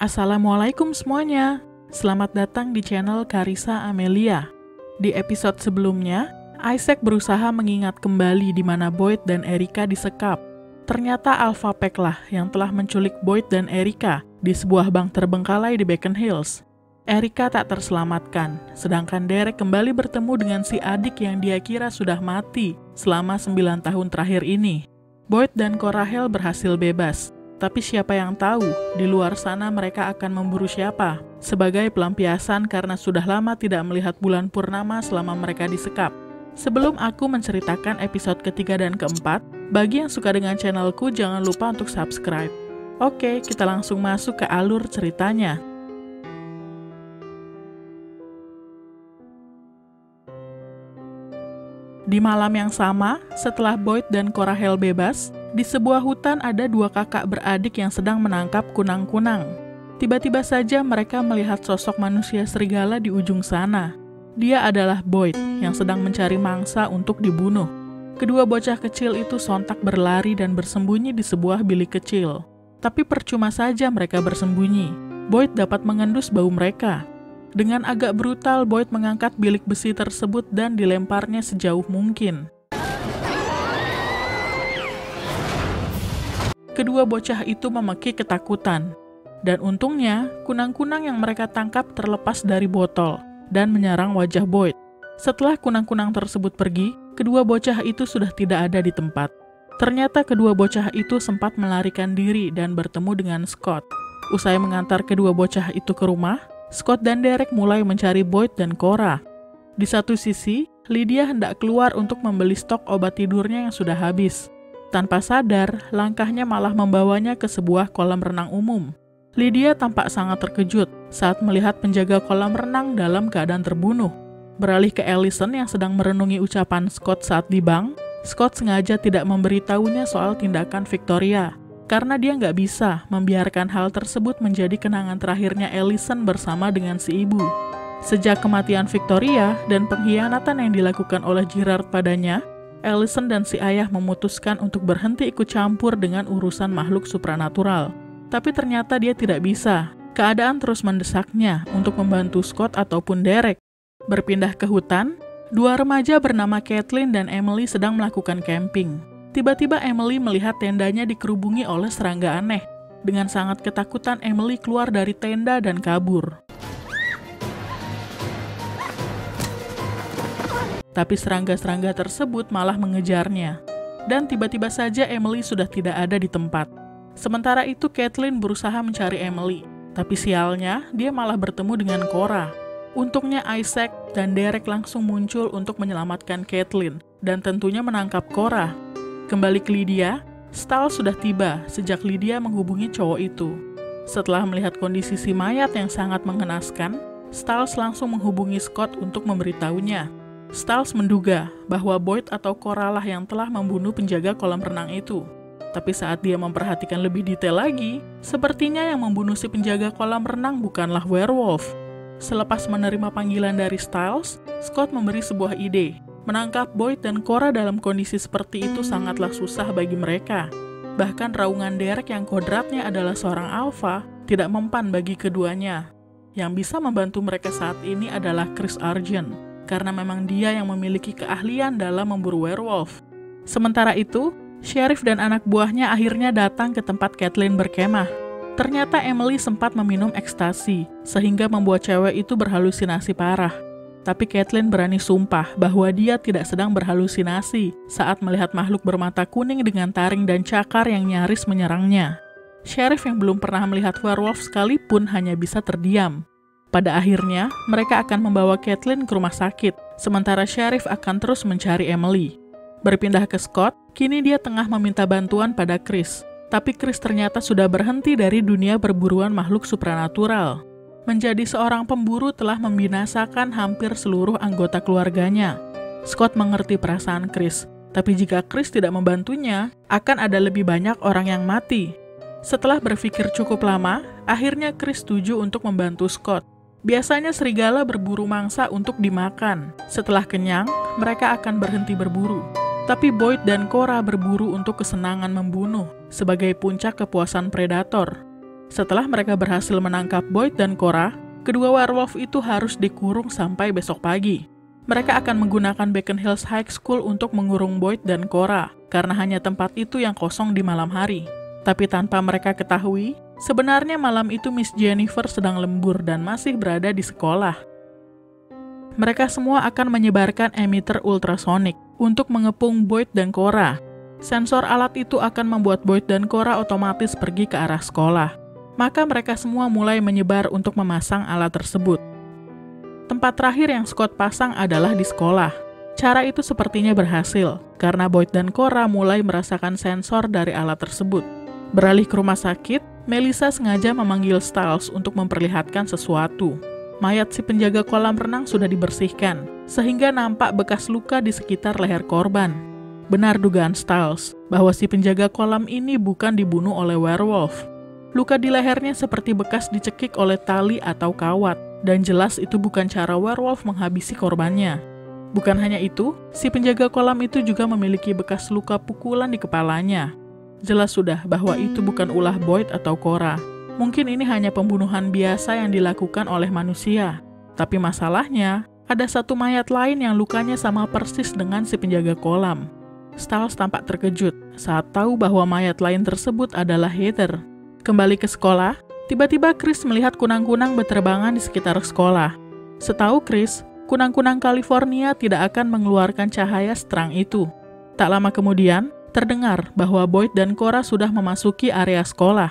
Assalamualaikum semuanya. Selamat datang di channel Karissa Amelia. Di episode sebelumnya, Isaac berusaha mengingat kembali di mana Boyd dan Erica disekap. Ternyata Alpha Pack lah yang telah menculik Boyd dan Erica di sebuah bank terbengkalai di Beacon Hills. Erica tak terselamatkan, sedangkan Derek kembali bertemu dengan si adik yang dia kira sudah mati selama 9 tahun terakhir ini. Boyd dan Korahel berhasil bebas. Tapi siapa yang tahu, di luar sana mereka akan memburu siapa? Sebagai pelampiasan karena sudah lama tidak melihat bulan purnama selama mereka disekap. Sebelum aku menceritakan episode ketiga dan keempat, bagi yang suka dengan channelku jangan lupa untuk subscribe. Oke, kita langsung masuk ke alur ceritanya. Di malam yang sama, setelah Boyd dan Korahel bebas, di sebuah hutan ada dua kakak beradik yang sedang menangkap kunang-kunang. Tiba-tiba saja mereka melihat sosok manusia serigala di ujung sana. Dia adalah Boyd yang sedang mencari mangsa untuk dibunuh. Kedua bocah kecil itu sontak berlari dan bersembunyi di sebuah bilik kecil. Tapi percuma saja mereka bersembunyi. Boyd dapat mengendus bau mereka. Dengan agak brutal, Boyd mengangkat bilik besi tersebut dan dilemparnya sejauh mungkin. Kedua bocah itu memekik ketakutan. Dan untungnya, kunang-kunang yang mereka tangkap terlepas dari botol dan menyerang wajah Boyd. Setelah kunang-kunang tersebut pergi, kedua bocah itu sudah tidak ada di tempat. Ternyata kedua bocah itu sempat melarikan diri dan bertemu dengan Scott. Usai mengantar kedua bocah itu ke rumah, Scott dan Derek mulai mencari Boyd dan Cora. Di satu sisi, Lydia hendak keluar untuk membeli stok obat tidurnya yang sudah habis. Tanpa sadar, langkahnya malah membawanya ke sebuah kolam renang umum. Lydia tampak sangat terkejut saat melihat penjaga kolam renang dalam keadaan terbunuh. Beralih ke Allison yang sedang merenungi ucapan Scott saat di bank, Scott sengaja tidak memberitahunya soal tindakan Victoria, karena dia nggak bisa membiarkan hal tersebut menjadi kenangan terakhirnya Allison bersama dengan si ibu. Sejak kematian Victoria dan pengkhianatan yang dilakukan oleh Gerard padanya, Allison dan si ayah memutuskan untuk berhenti ikut campur dengan urusan makhluk supranatural. Tapi ternyata dia tidak bisa. Keadaan terus mendesaknya untuk membantu Scott ataupun Derek. Berpindah ke hutan, dua remaja bernama Kathleen dan Emily sedang melakukan camping. Tiba-tiba Emily melihat tendanya dikerubungi oleh serangga aneh. Dengan sangat ketakutan, Emily keluar dari tenda dan kabur. Tapi serangga-serangga tersebut malah mengejarnya. Dan tiba-tiba saja Emily sudah tidak ada di tempat. Sementara itu Kathleen berusaha mencari Emily. Tapi sialnya, dia malah bertemu dengan Cora. Untungnya Isaac dan Derek langsung muncul untuk menyelamatkan Kathleen. Dan tentunya menangkap Cora. Kembali ke Lydia, Stiles sudah tiba sejak Lydia menghubungi cowok itu. Setelah melihat kondisi si mayat yang sangat mengenaskan, Stiles langsung menghubungi Scott untuk memberitahunya. Stiles menduga bahwa Boyd atau Cora lah yang telah membunuh penjaga kolam renang itu. Tapi saat dia memperhatikan lebih detail lagi, sepertinya yang membunuh si penjaga kolam renang bukanlah werewolf. Selepas menerima panggilan dari Stiles, Scott memberi sebuah ide. Menangkap Boyd dan Cora dalam kondisi seperti itu sangatlah susah bagi mereka. Bahkan raungan Derek yang kodratnya adalah seorang alpha tidak mempan bagi keduanya. Yang bisa membantu mereka saat ini adalah Chris Argent, karena memang dia yang memiliki keahlian dalam memburu werewolf. Sementara itu, Sheriff dan anak buahnya akhirnya datang ke tempat Kathleen berkemah. Ternyata Emily sempat meminum ekstasi, sehingga membuat cewek itu berhalusinasi parah. Tapi Kathleen berani sumpah bahwa dia tidak sedang berhalusinasi saat melihat makhluk bermata kuning dengan taring dan cakar yang nyaris menyerangnya. Sheriff yang belum pernah melihat werewolf sekalipun hanya bisa terdiam. Pada akhirnya, mereka akan membawa Kathleen ke rumah sakit, sementara Sheriff akan terus mencari Emily. Berpindah ke Scott, kini dia tengah meminta bantuan pada Chris. Tapi Chris ternyata sudah berhenti dari dunia perburuan makhluk supranatural. Menjadi seorang pemburu telah membinasakan hampir seluruh anggota keluarganya. Scott mengerti perasaan Chris, tapi jika Chris tidak membantunya, akan ada lebih banyak orang yang mati. Setelah berpikir cukup lama, akhirnya Chris setuju untuk membantu Scott. Biasanya serigala berburu mangsa untuk dimakan. Setelah kenyang, mereka akan berhenti berburu. Tapi Boyd dan Cora berburu untuk kesenangan membunuh, sebagai puncak kepuasan predator. Setelah mereka berhasil menangkap Boyd dan Cora, kedua werewolf itu harus dikurung sampai besok pagi. Mereka akan menggunakan Beacon Hills High School untuk mengurung Boyd dan Cora, karena hanya tempat itu yang kosong di malam hari. Tapi tanpa mereka ketahui, sebenarnya malam itu Miss Jennifer sedang lembur dan masih berada di sekolah. Mereka semua akan menyebarkan emitter ultrasonik untuk mengepung Boyd dan Cora. Sensor alat itu akan membuat Boyd dan Cora otomatis pergi ke arah sekolah. Maka mereka semua mulai menyebar untuk memasang alat tersebut. Tempat terakhir yang Scott pasang adalah di sekolah. Cara itu sepertinya berhasil, karena Boyd dan Cora mulai merasakan sensor dari alat tersebut. Beralih ke rumah sakit, Melissa sengaja memanggil Stiles untuk memperlihatkan sesuatu. Mayat si penjaga kolam renang sudah dibersihkan, sehingga nampak bekas luka di sekitar leher korban. Benar dugaan Stiles, bahwa si penjaga kolam ini bukan dibunuh oleh werewolf. Luka di lehernya seperti bekas dicekik oleh tali atau kawat, dan jelas itu bukan cara werewolf menghabisi korbannya. Bukan hanya itu, si penjaga kolam itu juga memiliki bekas luka pukulan di kepalanya. Jelas sudah bahwa itu bukan ulah Boyd atau Cora. Mungkin ini hanya pembunuhan biasa yang dilakukan oleh manusia. Tapi masalahnya, ada satu mayat lain yang lukanya sama persis dengan si penjaga kolam. Stiles tampak terkejut saat tahu bahwa mayat lain tersebut adalah Heather. Kembali ke sekolah, tiba-tiba Chris melihat kunang-kunang berterbangan di sekitar sekolah. Setahu Chris, kunang-kunang California tidak akan mengeluarkan cahaya seterang itu. Tak lama kemudian, terdengar bahwa Boyd dan Cora sudah memasuki area sekolah.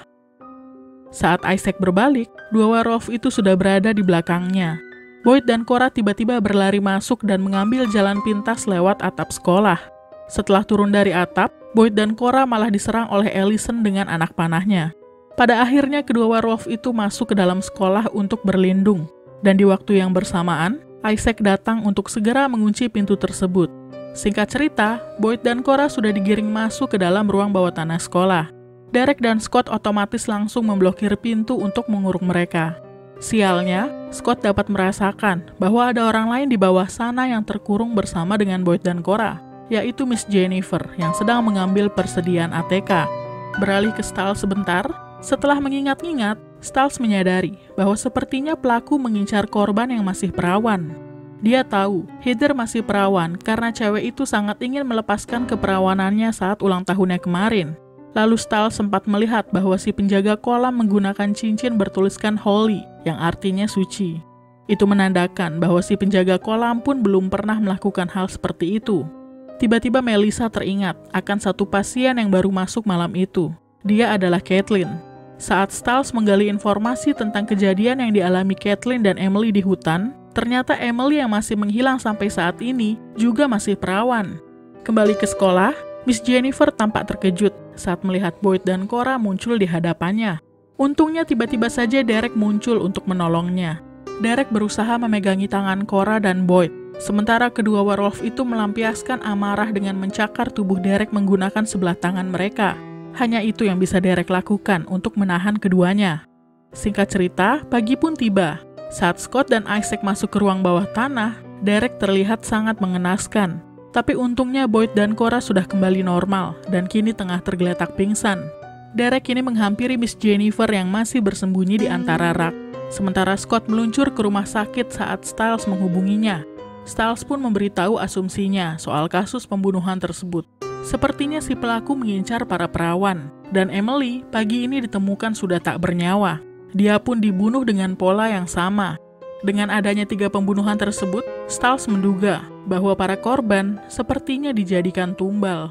Saat Isaac berbalik, dua werewolf itu sudah berada di belakangnya. Boyd dan Cora tiba-tiba berlari masuk dan mengambil jalan pintas lewat atap sekolah. Setelah turun dari atap, Boyd dan Cora malah diserang oleh Allison dengan anak panahnya. Pada akhirnya kedua werewolf itu masuk ke dalam sekolah untuk berlindung. Dan di waktu yang bersamaan, Isaac datang untuk segera mengunci pintu tersebut. Singkat cerita, Boyd dan Cora sudah digiring masuk ke dalam ruang bawah tanah sekolah. Derek dan Scott otomatis langsung memblokir pintu untuk mengurung mereka. Sialnya, Scott dapat merasakan bahwa ada orang lain di bawah sana yang terkurung bersama dengan Boyd dan Cora, yaitu Miss Jennifer yang sedang mengambil persediaan ATK. Beralih ke Stiles sebentar, setelah mengingat-ingat, Stiles menyadari bahwa sepertinya pelaku mengincar korban yang masih perawan. Dia tahu Heather masih perawan karena cewek itu sangat ingin melepaskan keperawanannya saat ulang tahunnya kemarin. Lalu Stiles sempat melihat bahwa si penjaga kolam menggunakan cincin bertuliskan holy, yang artinya suci. Itu menandakan bahwa si penjaga kolam pun belum pernah melakukan hal seperti itu. Tiba-tiba Melissa teringat akan satu pasien yang baru masuk malam itu. Dia adalah Caitlin. Saat Stiles menggali informasi tentang kejadian yang dialami Caitlin dan Emily di hutan, ternyata Emily yang masih menghilang sampai saat ini juga masih perawan. Kembali ke sekolah, Miss Jennifer tampak terkejut saat melihat Boyd dan Cora muncul di hadapannya. Untungnya tiba-tiba saja Derek muncul untuk menolongnya. Derek berusaha memegangi tangan Cora dan Boyd, sementara kedua werewolf itu melampiaskan amarah dengan mencakar tubuh Derek menggunakan sebelah tangan mereka. Hanya itu yang bisa Derek lakukan untuk menahan keduanya. Singkat cerita, pagi pun tiba. Saat Scott dan Isaac masuk ke ruang bawah tanah, Derek terlihat sangat mengenaskan. Tapi untungnya Boyd dan Cora sudah kembali normal dan kini tengah tergeletak pingsan. Derek kini menghampiri Miss Jennifer yang masih bersembunyi di antara rak. Sementara Scott meluncur ke rumah sakit saat Stiles menghubunginya. Stiles pun memberitahu asumsinya soal kasus pembunuhan tersebut. Sepertinya si pelaku mengincar para perawan, dan Emily pagi ini ditemukan sudah tak bernyawa. Dia pun dibunuh dengan pola yang sama. Dengan adanya 3 pembunuhan tersebut, Stiles menduga bahwa para korban sepertinya dijadikan tumbal.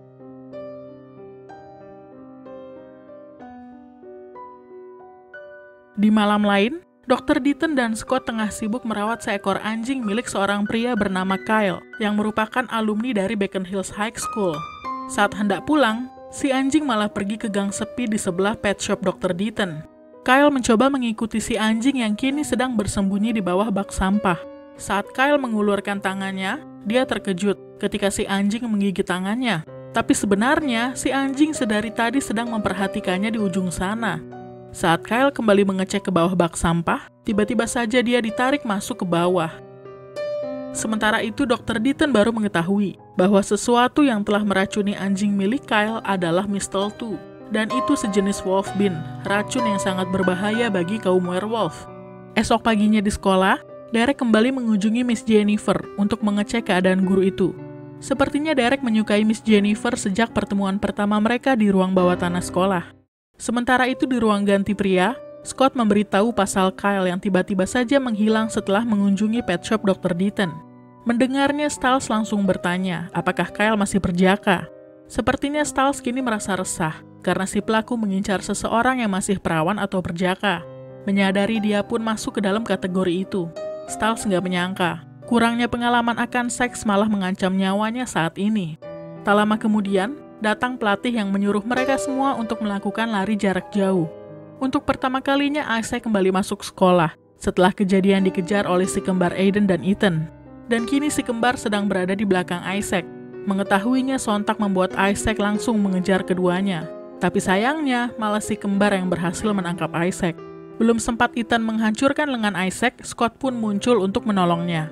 Di malam lain, Dr. Deaton dan Scott tengah sibuk merawat seekor anjing milik seorang pria bernama Kyle yang merupakan alumni dari Beacon Hills High School. Saat hendak pulang, si anjing malah pergi ke gang sepi di sebelah pet shop Dr. Deaton. Kyle mencoba mengikuti si anjing yang kini sedang bersembunyi di bawah bak sampah. Saat Kyle mengulurkan tangannya, dia terkejut ketika si anjing menggigit tangannya. Tapi sebenarnya si anjing sedari tadi sedang memperhatikannya di ujung sana. Saat Kyle kembali mengecek ke bawah bak sampah, tiba-tiba saja dia ditarik masuk ke bawah. Sementara itu Dr. Deaton baru mengetahui bahwa sesuatu yang telah meracuni anjing milik Kyle adalah mistletoe. dan itu sejenis wolf bean, racun yang sangat berbahaya bagi kaum werewolf. Esok paginya di sekolah, Derek kembali mengunjungi Miss Jennifer untuk mengecek keadaan guru itu. Sepertinya Derek menyukai Miss Jennifer sejak pertemuan pertama mereka di ruang bawah tanah sekolah. Sementara itu di ruang ganti pria, Scott memberitahu pasal Kyle yang tiba-tiba saja menghilang setelah mengunjungi pet shop Dr. Deaton. Mendengarnya, Stiles langsung bertanya apakah Kyle masih berjaka. Sepertinya Stiles kini merasa resah karena si pelaku mengincar seseorang yang masih perawan atau berjaka. Menyadari dia pun masuk ke dalam kategori itu. Stiles nggak menyangka, kurangnya pengalaman akan seks malah mengancam nyawanya saat ini. Tak lama kemudian, datang pelatih yang menyuruh mereka semua untuk melakukan lari jarak jauh. Untuk pertama kalinya Isaac kembali masuk sekolah setelah kejadian dikejar oleh si kembar Aiden dan Ethan. Dan kini si kembar sedang berada di belakang Isaac. Mengetahuinya sontak membuat Isaac langsung mengejar keduanya. Tapi sayangnya, malah si kembar yang berhasil menangkap Isaac. Belum sempat Ethan menghancurkan lengan Isaac, Scott pun muncul untuk menolongnya.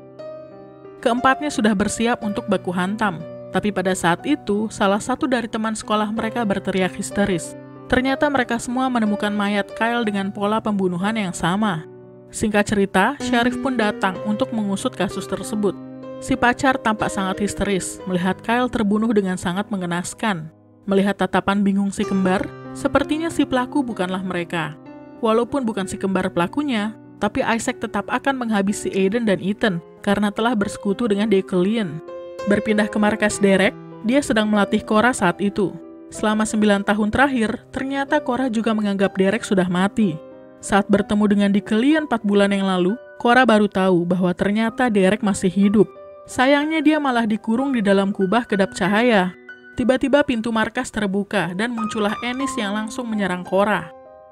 Keempatnya sudah bersiap untuk baku hantam. Tapi pada saat itu, salah satu dari teman sekolah mereka berteriak histeris. Ternyata mereka semua menemukan mayat Kyle dengan pola pembunuhan yang sama. Singkat cerita, Sheriff pun datang untuk mengusut kasus tersebut. Si pacar tampak sangat histeris melihat Kyle terbunuh dengan sangat mengenaskan. Melihat tatapan bingung si kembar, sepertinya si pelaku bukanlah mereka. Walaupun bukan si kembar pelakunya, tapi Isaac tetap akan menghabisi Aiden dan Ethan karena telah bersekutu dengan Declan. Berpindah ke markas Derek, dia sedang melatih Cora saat itu. Selama 9 tahun terakhir, ternyata Cora juga menganggap Derek sudah mati. Saat bertemu dengan Declan 4 bulan yang lalu, Cora baru tahu bahwa ternyata Derek masih hidup. Sayangnya dia malah dikurung di dalam kubah kedap cahaya. Tiba-tiba pintu markas terbuka dan muncullah Ennis yang langsung menyerang Cora.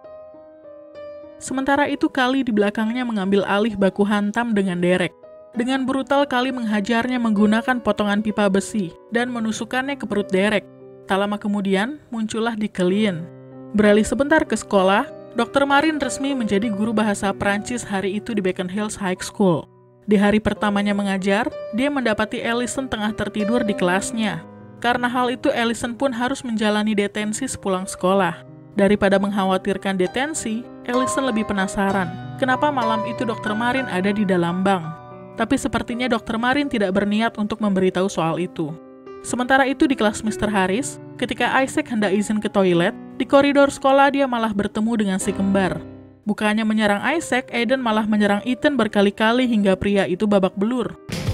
Sementara itu Kali di belakangnya mengambil alih baku hantam dengan Derek. Dengan brutal Kali menghajarnya menggunakan potongan pipa besi dan menusukkannya ke perut Derek. Tak lama kemudian muncullah Declan. Beralih sebentar ke sekolah, Dr. Marin resmi menjadi guru bahasa Prancis hari itu di Beacon Hills High School. Di hari pertamanya mengajar, dia mendapati Allison tengah tertidur di kelasnya. Karena hal itu, Allison pun harus menjalani detensi sepulang sekolah. Daripada mengkhawatirkan detensi, Allison lebih penasaran kenapa malam itu Dr. Marin ada di dalam bank. Tapi sepertinya Dr. Marin tidak berniat untuk memberitahu soal itu. Sementara itu di kelas Mr. Harris, ketika Isaac hendak izin ke toilet, di koridor sekolah dia malah bertemu dengan si kembar. Bukannya menyerang Isaac, Aiden malah menyerang Ethan berkali-kali hingga pria itu babak belur.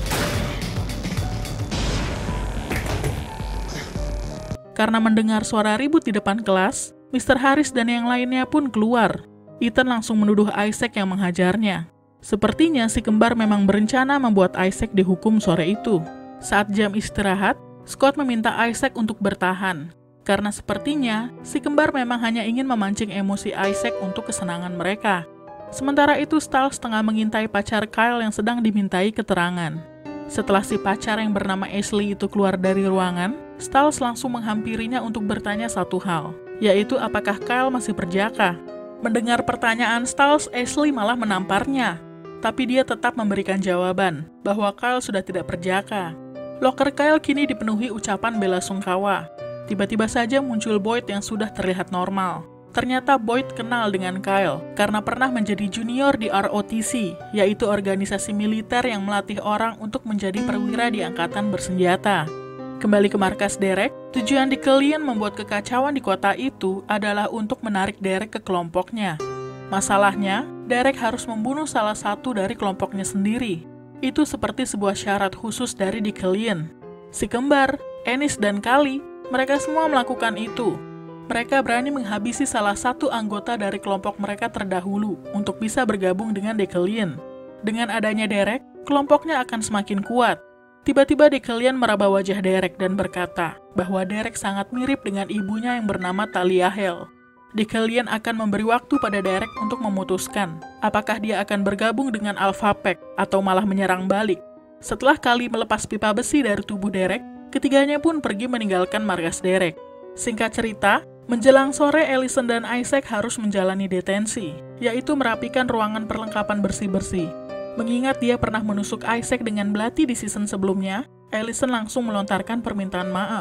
Karena mendengar suara ribut di depan kelas, Mr. Harris dan yang lainnya pun keluar. Ethan langsung menuduh Isaac yang menghajarnya. Sepertinya si kembar memang berencana membuat Isaac dihukum sore itu. Saat jam istirahat, Scott meminta Isaac untuk bertahan. Karena sepertinya, si kembar memang hanya ingin memancing emosi Isaac untuk kesenangan mereka. Sementara itu, Stiles tengah mengintai pacar Kyle yang sedang dimintai keterangan. Setelah si pacar yang bernama Ashley itu keluar dari ruangan, Stiles langsung menghampirinya untuk bertanya satu hal, yaitu apakah Kyle masih berjaka. Mendengar pertanyaan Stiles, Ashley malah menamparnya. Tapi dia tetap memberikan jawaban, bahwa Kyle sudah tidak berjaka. Loker Kyle kini dipenuhi ucapan bela sungkawa. Tiba-tiba saja muncul Boyd yang sudah terlihat normal. Ternyata Boyd kenal dengan Kyle karena pernah menjadi junior di ROTC, yaitu organisasi militer yang melatih orang untuk menjadi perwira di angkatan bersenjata. Kembali ke markas Derek, tujuan Declan membuat kekacauan di kota itu adalah untuk menarik Derek ke kelompoknya. Masalahnya, Derek harus membunuh salah satu dari kelompoknya sendiri. Itu seperti sebuah syarat khusus dari Declan. Si kembar, Ennis dan Kali, mereka semua melakukan itu. Mereka berani menghabisi salah satu anggota dari kelompok mereka terdahulu untuk bisa bergabung dengan Declan. Dengan adanya Derek, kelompoknya akan semakin kuat. Tiba-tiba Declan meraba wajah Derek dan berkata bahwa Derek sangat mirip dengan ibunya yang bernama Talia Hale. Declan akan memberi waktu pada Derek untuk memutuskan apakah dia akan bergabung dengan Alpha Pack atau malah menyerang balik. Setelah Kali melepas pipa besi dari tubuh Derek, ketiganya pun pergi meninggalkan markas Derek. Singkat cerita, menjelang sore Allison dan Isaac harus menjalani detensi, yaitu merapikan ruangan perlengkapan bersih-bersih. Mengingat dia pernah menusuk Isaac dengan belati di season sebelumnya, Allison langsung melontarkan permintaan maaf.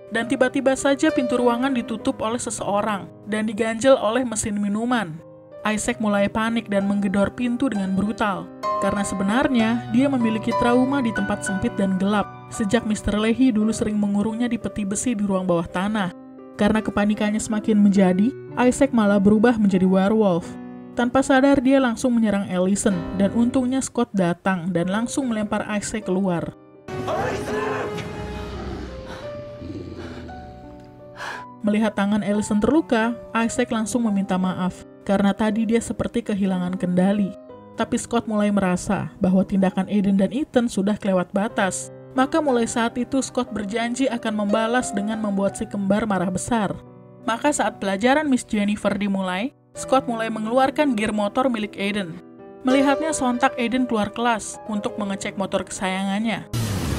Dan tiba-tiba saja pintu ruangan ditutup oleh seseorang dan diganjel oleh mesin minuman. Isaac mulai panik dan menggedor pintu dengan brutal. Karena sebenarnya dia memiliki trauma di tempat sempit dan gelap. Sejak Mr. Leahy dulu sering mengurungnya di peti besi di ruang bawah tanah. Karena kepanikannya semakin menjadi, Isaac malah berubah menjadi werewolf. Tanpa sadar dia langsung menyerang Allison dan untungnya Scott datang dan langsung melempar Isaac keluar. Melihat tangan Allison terluka, Isaac langsung meminta maaf karena tadi dia seperti kehilangan kendali. Tapi Scott mulai merasa bahwa tindakan Aiden dan Ethan sudah kelewat batas. Maka mulai saat itu Scott berjanji akan membalas dengan membuat si kembar marah besar. Maka saat pelajaran Miss Jennifer dimulai, Scott mulai mengeluarkan gear motor milik Aiden. Melihatnya sontak Aiden keluar kelas untuk mengecek motor kesayangannya.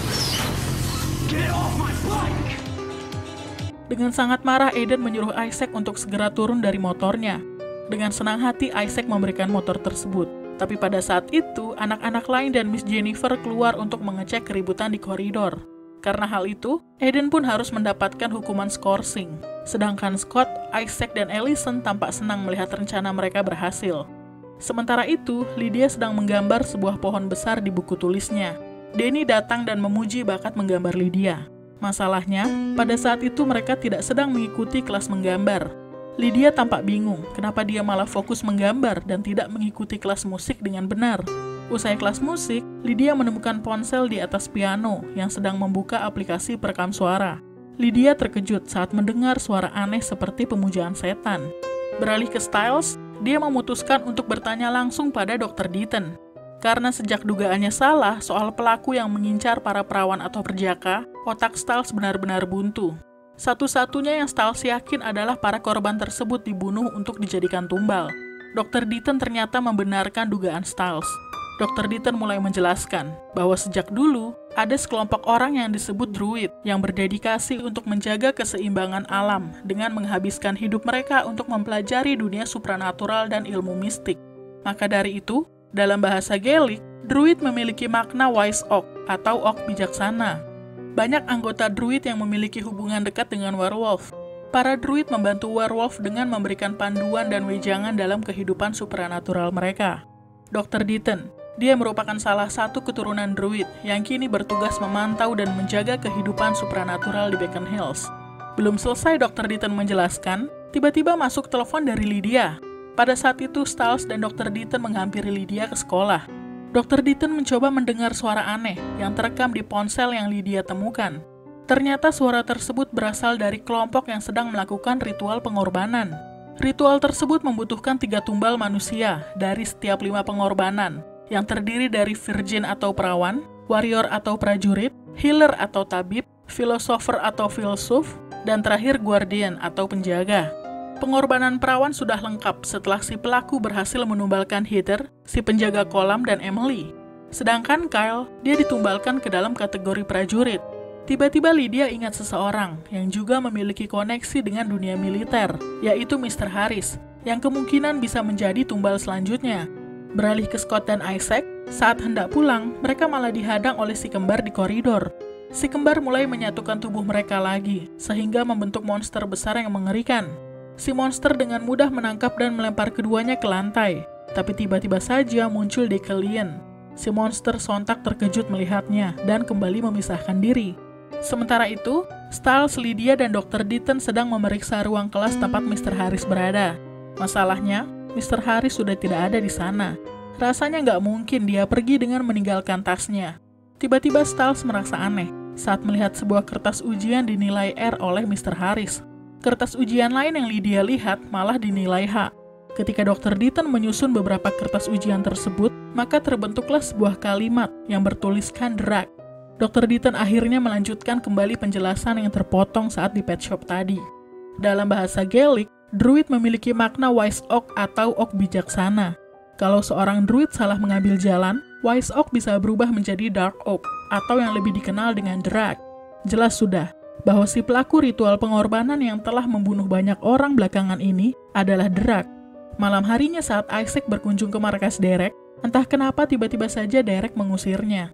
Dengan sangat marah, Aiden menyuruh Isaac untuk segera turun dari motornya. Dengan senang hati, Isaac memberikan motor tersebut. Tapi pada saat itu, anak-anak lain dan Miss Jennifer keluar untuk mengecek keributan di koridor. Karena hal itu, Aiden pun harus mendapatkan hukuman skorsing. Sedangkan Scott, Isaac, dan Allison tampak senang melihat rencana mereka berhasil. Sementara itu, Lydia sedang menggambar sebuah pohon besar di buku tulisnya. Danny datang dan memuji bakat menggambar Lydia. Masalahnya, pada saat itu mereka tidak sedang mengikuti kelas menggambar. Lydia tampak bingung kenapa dia malah fokus menggambar dan tidak mengikuti kelas musik dengan benar. Usai kelas musik, Lydia menemukan ponsel di atas piano yang sedang membuka aplikasi perekam suara. Lydia terkejut saat mendengar suara aneh seperti pemujaan setan. Beralih ke Stiles, dia memutuskan untuk bertanya langsung pada Dr. Deaton. Karena sejak dugaannya salah soal pelaku yang mengincar para perawan atau perjaka, otak Stiles benar-benar buntu. Satu-satunya yang Stiles yakin adalah para korban tersebut dibunuh untuk dijadikan tumbal. Dr. Deaton ternyata membenarkan dugaan Stiles. Dr. Deaton mulai menjelaskan bahwa sejak dulu ada sekelompok orang yang disebut Druid yang berdedikasi untuk menjaga keseimbangan alam dengan menghabiskan hidup mereka untuk mempelajari dunia supranatural dan ilmu mistik. Maka dari itu, dalam bahasa Gaelic, Druid memiliki makna wise oak atau oak bijaksana. Banyak anggota Druid yang memiliki hubungan dekat dengan werewolf. Para Druid membantu werewolf dengan memberikan panduan dan wejangan dalam kehidupan supranatural mereka. Dr. Deaton, dia merupakan salah satu keturunan Druid yang kini bertugas memantau dan menjaga kehidupan supranatural di Beacon Hills. Belum selesai Dr. Deaton menjelaskan, tiba-tiba masuk telepon dari Lydia. Pada saat itu, Stiles dan Dr. Deaton menghampiri Lydia ke sekolah. Dr. Deaton mencoba mendengar suara aneh yang terekam di ponsel yang Lydia temukan. Ternyata suara tersebut berasal dari kelompok yang sedang melakukan ritual pengorbanan. Ritual tersebut membutuhkan 3 tumbal manusia dari setiap 5 pengorbanan, yang terdiri dari virgin atau perawan, warrior atau prajurit, healer atau tabib, philosopher atau filsuf, dan terakhir guardian atau penjaga. Pengorbanan perawan sudah lengkap setelah si pelaku berhasil menumbalkan Heather, si penjaga kolam, dan Emily. Sedangkan Kyle, dia ditumbalkan ke dalam kategori prajurit. Tiba-tiba Lydia ingat seseorang yang juga memiliki koneksi dengan dunia militer, yaitu Mr. Harris, yang kemungkinan bisa menjadi tumbal selanjutnya. Beralih ke Scott dan Isaac, saat hendak pulang, mereka malah dihadang oleh si kembar di koridor. Si kembar mulai menyatukan tubuh mereka lagi, sehingga membentuk monster besar yang mengerikan. Si monster dengan mudah menangkap dan melempar keduanya ke lantai, tapi tiba-tiba saja muncul Decalion. Si monster sontak terkejut melihatnya dan kembali memisahkan diri. Sementara itu, Stiles, Lydia, dan Dr. Deaton sedang memeriksa ruang kelas tempat Mr. Harris berada. Masalahnya, Mr. Harris sudah tidak ada di sana. Rasanya nggak mungkin dia pergi dengan meninggalkan tasnya. Tiba-tiba Stiles merasa aneh saat melihat sebuah kertas ujian dinilai R oleh Mr. Harris. Kertas ujian lain yang Lydia lihat malah dinilai H. Ketika Dr. Deaton menyusun beberapa kertas ujian tersebut, maka terbentuklah sebuah kalimat yang bertuliskan drag. Dr. Deaton akhirnya melanjutkan kembali penjelasan yang terpotong saat di pet shop tadi. Dalam bahasa Gaelic, Druid memiliki makna wise oak atau oak bijaksana. Kalau seorang Druid salah mengambil jalan, wise oak bisa berubah menjadi dark oak atau yang lebih dikenal dengan drag. Jelas sudah bahwa si pelaku ritual pengorbanan yang telah membunuh banyak orang belakangan ini adalah Drag. Malam harinya saat Isaac berkunjung ke markas Derek, entah kenapa tiba-tiba saja Derek mengusirnya.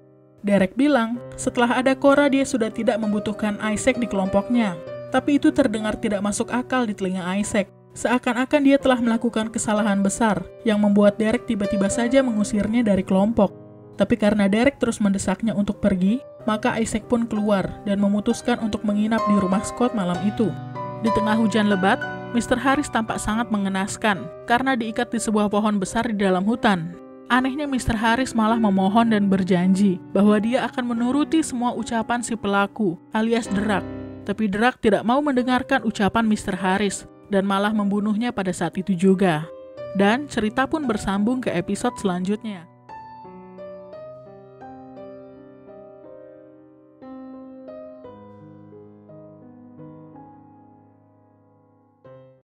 Derek bilang, setelah ada Cora dia sudah tidak membutuhkan Isaac di kelompoknya. Tapi itu terdengar tidak masuk akal di telinga Isaac. Seakan-akan dia telah melakukan kesalahan besar yang membuat Derek tiba-tiba saja mengusirnya dari kelompok. Tapi karena Derek terus mendesaknya untuk pergi, maka Isaac pun keluar dan memutuskan untuk menginap di rumah Scott malam itu. Di tengah hujan lebat, Mr. Harris tampak sangat mengenaskan karena diikat di sebuah pohon besar di dalam hutan. Anehnya Mr. Harris malah memohon dan berjanji bahwa dia akan menuruti semua ucapan si pelaku alias Drak. Tapi Drak tidak mau mendengarkan ucapan Mr. Harris dan malah membunuhnya pada saat itu juga. Dan cerita pun bersambung ke episode selanjutnya.